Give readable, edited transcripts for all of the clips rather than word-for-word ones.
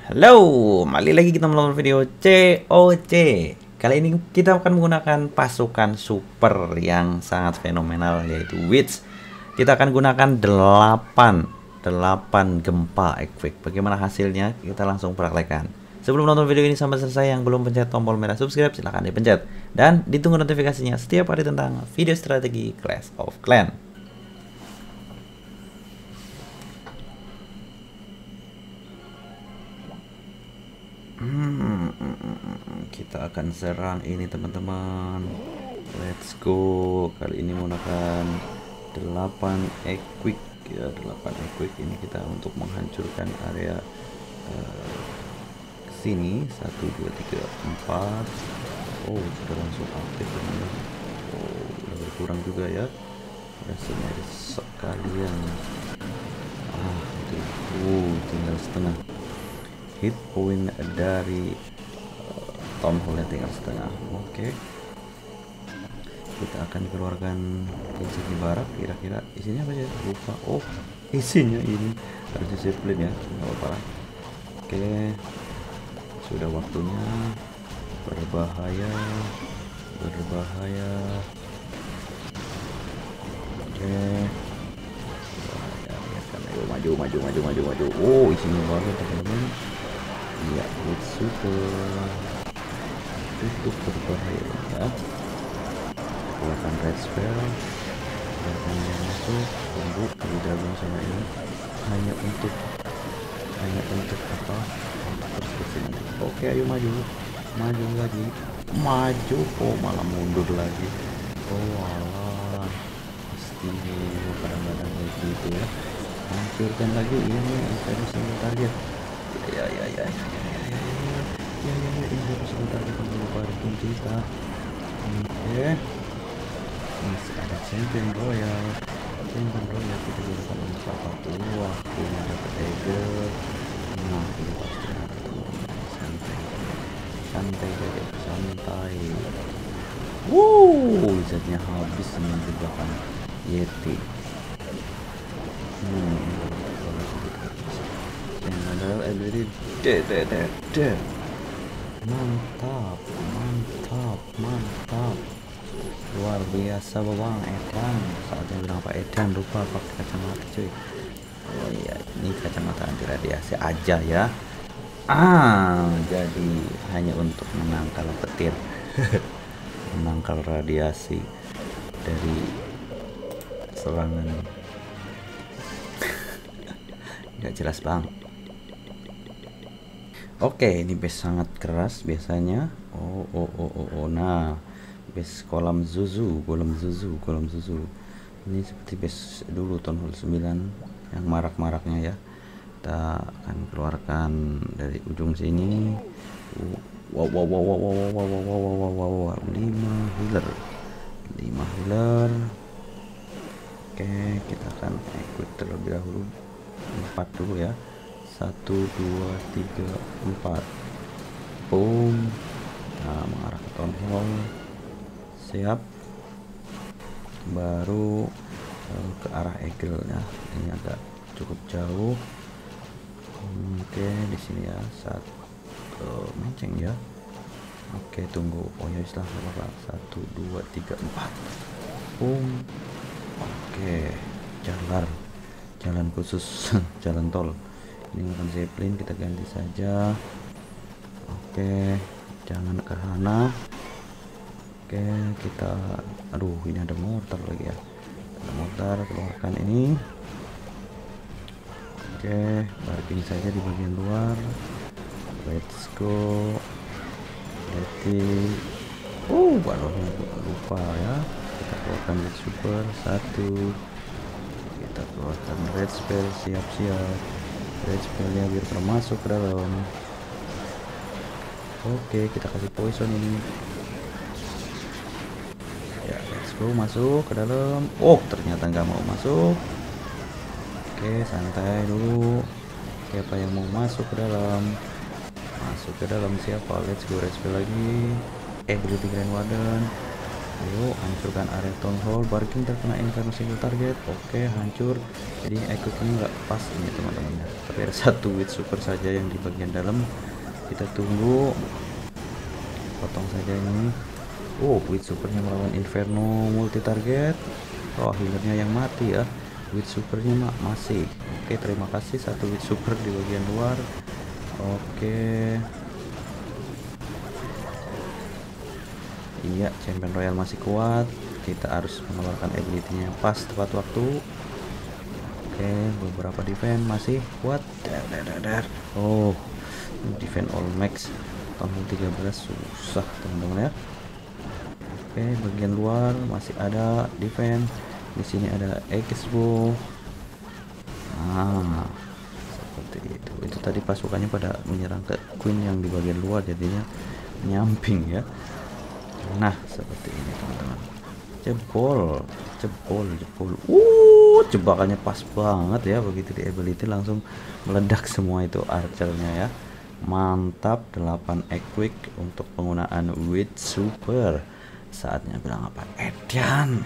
Halo, kembali lagi kita melakukan video COC. Kali ini kita akan menggunakan pasukan super yang sangat fenomenal, yaitu Witch. Kita akan gunakan 8 gempa earthquake. Bagaimana hasilnya? Kita langsung praktekkan. Sebelum nonton video ini sampai selesai, yang belum pencet tombol merah subscribe silahkan dipencet. Dan ditunggu notifikasinya setiap hari tentang video strategi Clash of Clans. Kita akan serang ini teman-teman. Let's go. Kali ini menggunakan 8 earthquake ya, 8 earthquake ini kita untuk menghancurkan area sini. 1 2 3 4. Oh, sudah langsung aktif teman-teman. Oh, udah berkurang juga ya. Rasanya sekalian. Tinggal setengah. Hit point dari Town Hall tinggal setengah. Oke. Kita akan keluarkan insigi barak. Kira-kira isinya apa ya? Lupa. Oh, isinya ini harus disiplin ya. Nggak apa-apa lah. Oke. Sudah waktunya berbahaya. Oke. Ayo maju. Oh, isinya baru teman-teman. Iya, with super. Tutup berbahaya ya. Keluarkan red spell. Keluarkan yang masuk. Tunggu digabung sama ini. Hanya untuk apa? Terus kesini. Oke, ayo maju lagi. Oh, malah mundur lagi. Oh alah, pasti kadang-kadang kayak gitu ya. Hancurkan lagi ini sampai single target. Ya, ini harus sebentar kita lupa tim kita. Oke. Masih ada champion royal kita gunakan untuk apapun. Waktunya dapat eagle. Nah, ini pasti ada teman-teman. Santai. Wizardnya habis menjebakan Yeti. Yang ada ability dead. Mantap. Luar biasa bang Edan. Saatnya bilang Pak Edan, lupa pakai kacamata cuy. Oh iya, ini kacamata anti radiasi aja ya. Jadi hanya untuk menangkal petir. Menangkal radiasi dari serangan. Nggak jelas bang. Oke, ini base sangat keras biasanya. Nah, base kolam Zuzu. Ini seperti base dulu tahun 9 yang marak-maraknya ya. Kita akan keluarkan dari ujung sini. Wow. 5 healer. Oke, kita akan ikut terlebih dahulu 4 dulu ya. 1 2 3 4. Boom. Nah, mengarah ke Town Hall. Siap. Baru ke arah Eagle ya. Ini agak cukup jauh. Oke, di sini ya. Menceng ya. Oke, tunggu. Oh ya, istilah apa? 1 2 3 4. Boom. Oke, jalan khusus. Jalan tol. Ini bukan zeppelin, kita ganti saja. Oke, jangan ke sana. Oke, kita ini ada mortar lagi ya. Ada mortar, keluarkan ini. Oke, parking saja di bagian luar. Let's go. Balonnya lupa ya. Kita keluarkan red super 1. Kita keluarkan red spell, siap. Red spellnya biar masuk ke dalam. Oke, kita kasih poison ini. Ya, let's go, masuk ke dalam. Oh, ternyata nggak mau masuk. Oke, santai dulu. Siapa yang mau masuk ke dalam? Siapa? Let's go, red spell lagi. Ability Grand Warden. Ayo hancurkan area town hall. Barking terkena inferno single target. Oke, hancur. Jadi equipnya nggak pas ini teman-teman ya. Tapi ada satu with super saja yang di bagian dalam. Kita tunggu, potong saja ini. Oh, with supernya melawan inferno multi target. Oh, healernya yang mati ya. With supernya masih. Oke, terima kasih satu with super di bagian luar. Oke. Iya, champion royal masih kuat. Kita harus mengeluarkan ability-nya pas tepat waktu. Oke, beberapa defense masih kuat. Oh, defense all max tahun 13 susah teman-teman ya. Oke, bagian luar masih ada defense. Di sini ada expo. Nah, seperti itu. Itu tadi pasukannya pada menyerang ke queen yang di bagian luar, jadinya nyamping ya. Nah, seperti ini teman-teman. Jebol. Jebakannya pas banget ya. Begitu di ability langsung meledak semua itu archernya ya. Mantap. 8 equip untuk penggunaan with super. Saatnya bilang apa? Edian.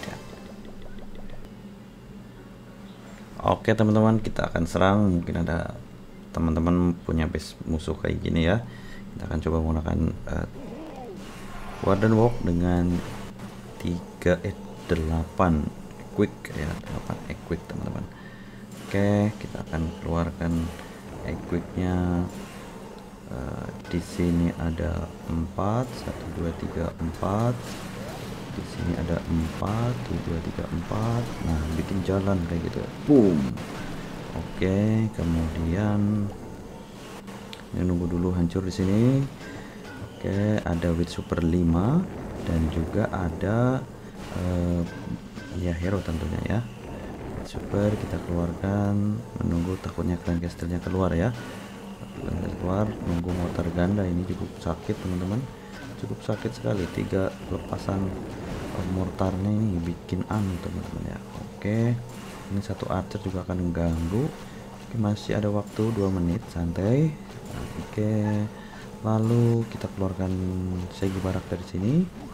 Oke teman-teman, kita akan serang. Mungkin ada teman-teman punya base musuh kayak gini ya. Kita akan coba menggunakan Warden Walk dengan 8 quick ya, 8 equip teman-teman. Oke, kita akan keluarkan equipnya. Di sini ada 4, 1 2 3 4. Di sini ada 4, 1 2 3 4. Nah, bikin jalan kayak gitu. Boom. Oke, kemudian ini nunggu dulu hancur di sini. Oke, ada with super 5 dan juga ada ya hero tentunya ya. With super kita keluarkan, menunggu takutnya Clan Castle-nya keluar ya. Keluar, nunggu mortar ganda. Ini cukup sakit teman-teman, cukup sakit sekali. 3 lepasan mortarnya ini bikin teman-teman ya. Oke, ini satu archer juga akan mengganggu. Oke, masih ada waktu 2 menit santai. Oke, lalu kita keluarkan Segi Barak dari sini.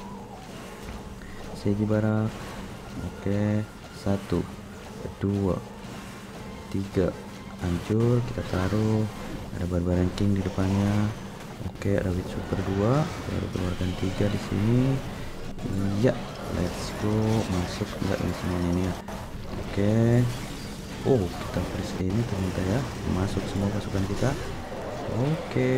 Segi Barak. Oke, 1 2 3 hancur. Kita taruh, ada Barbarian King di depannya. Oke, ada with super 2, baru keluarkan 3 di sini. Iya, let's go. Masuk enggak ini semuanya ini ya. Oke. Oh, kita freeze ini ternyata ya. Masuk semua pasukan kita. Oke.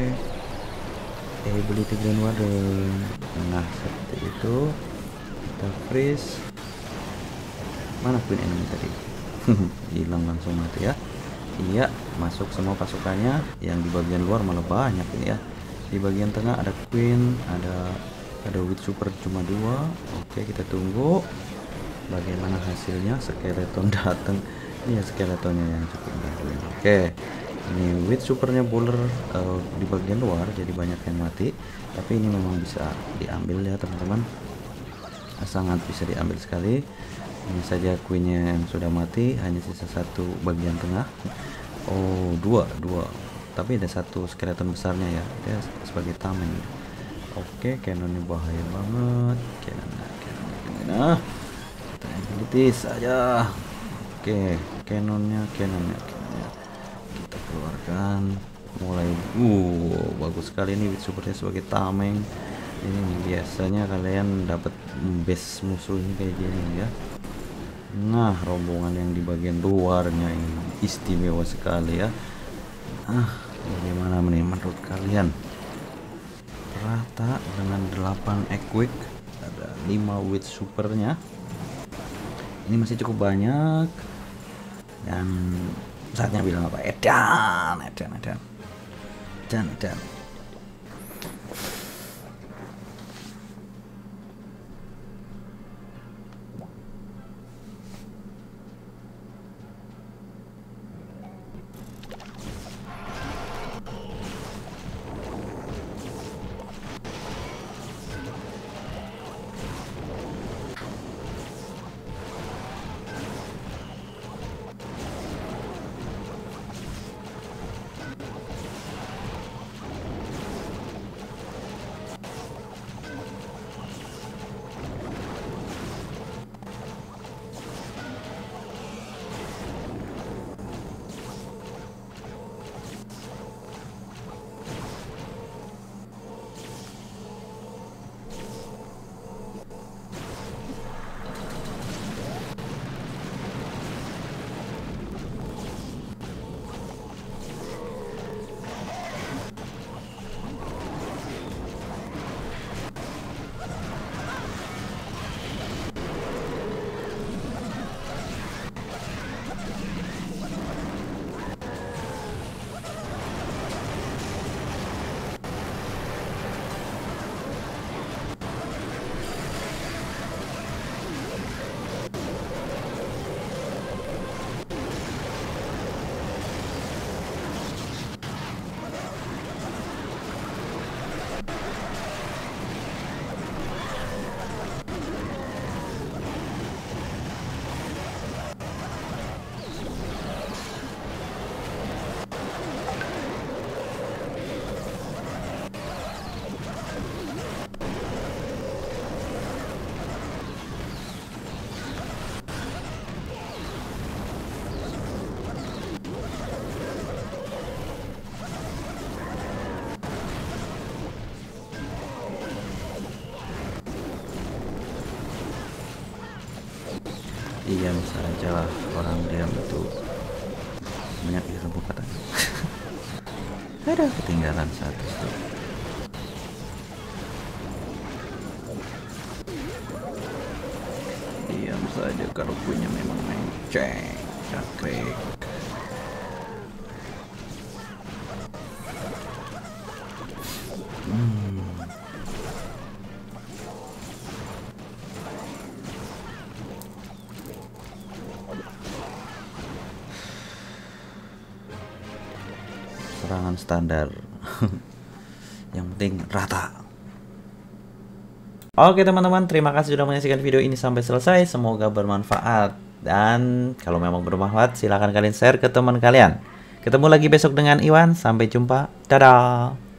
Ability Grand Warden. Nah, seperti itu. Kita freeze. Mana queen enemy tadi? Hilang langsung mati ya. Iya, masuk semua pasukannya. Yang di bagian luar malah banyak ini ya. Di bagian tengah ada queen, ada with super cuma 2. Oke, kita tunggu bagaimana hasilnya. Skeleton datang. Ini ya skeletonnya yang cukup bagus. Oke, ini with supernya bowler di bagian luar, jadi banyak yang mati. Tapi ini memang bisa diambil ya teman-teman, sangat bisa diambil sekali. Ini saja queennya yang sudah mati, hanya sisa 1 bagian tengah. Oh, dua, tapi ada 1 skeleton besarnya ya, dia sebagai tameng. Oke, cannonnya bahaya banget. Cannonnya kita ability saja. Oke, cannonnya kita keluarkan. Mulai bagus sekali ini supernya sebagai tameng. Ini biasanya kalian dapat base musuh ini kayak gini ya. Nah, rombongan yang di bagian luarnya ini istimewa sekali ya. Bagaimana nih menurut kalian? Rata dengan 8 equip, ada 5 with supernya. Ini masih cukup banyak. Dan saatnya bilang apa? Edan. Diam saja lah, orang diam itu menyakiti ilmu katanya. Ada ketinggalan satu. Diam saja kalau punya memang menceng, cakrik. Serangan standar. Yang penting rata. Oke teman-teman, terima kasih sudah menyaksikan video ini sampai selesai. Semoga bermanfaat. Dan kalau memang bermanfaat, silahkan kalian share ke teman kalian. Ketemu lagi besok dengan Iwan. Sampai jumpa. Dadah.